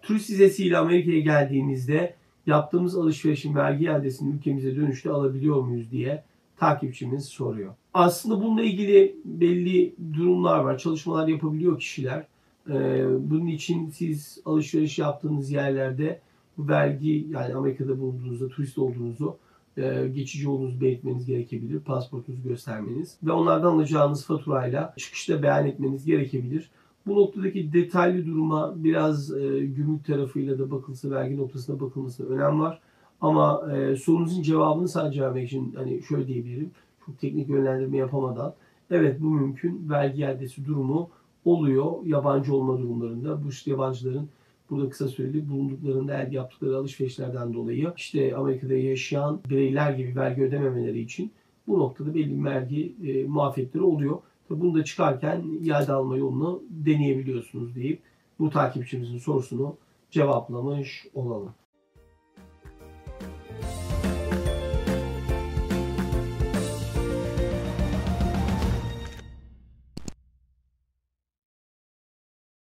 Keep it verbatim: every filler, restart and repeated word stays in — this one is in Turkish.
Turist vizesiyle Amerika'ya geldiğimizde yaptığımız alışverişin vergi iadesini ülkemize dönüşte alabiliyor muyuz diye takipçimiz soruyor. Aslında bununla ilgili belli durumlar var. Çalışmalar yapabiliyor kişiler. Ee, bunun için siz alışveriş yaptığınız yerlerde bu vergi, yani Amerika'da bulunduğunuzda, turist olduğunuzu, e, geçici olduğunuzu belirtmeniz gerekebilir. Pasaportunuzu göstermeniz ve onlardan alacağınız faturayla çıkışta beyan etmeniz gerekebilir. Bu noktadaki detaylı duruma biraz e, gümrük tarafıyla da bakılsa, vergi noktasına bakılmasına önem var. Ama e, sorunuzun cevabını sadece vermek için hani şöyle diyebilirim, çok teknik yönlendirme yapamadan, evet bu mümkün, vergi iadesi durumu oluyor yabancı olma durumlarında. Bu işte yabancıların burada kısa süreli bulunduklarında elde yaptıkları alışverişlerden dolayı işte Amerika'da yaşayan bireyler gibi vergi ödememeleri için bu noktada belli vergi e, muafiyetleri oluyor. Bunu da çıkarken iade alma yolunu deneyebiliyorsunuz deyip bu takipçimizin sorusunu cevaplamış olalım.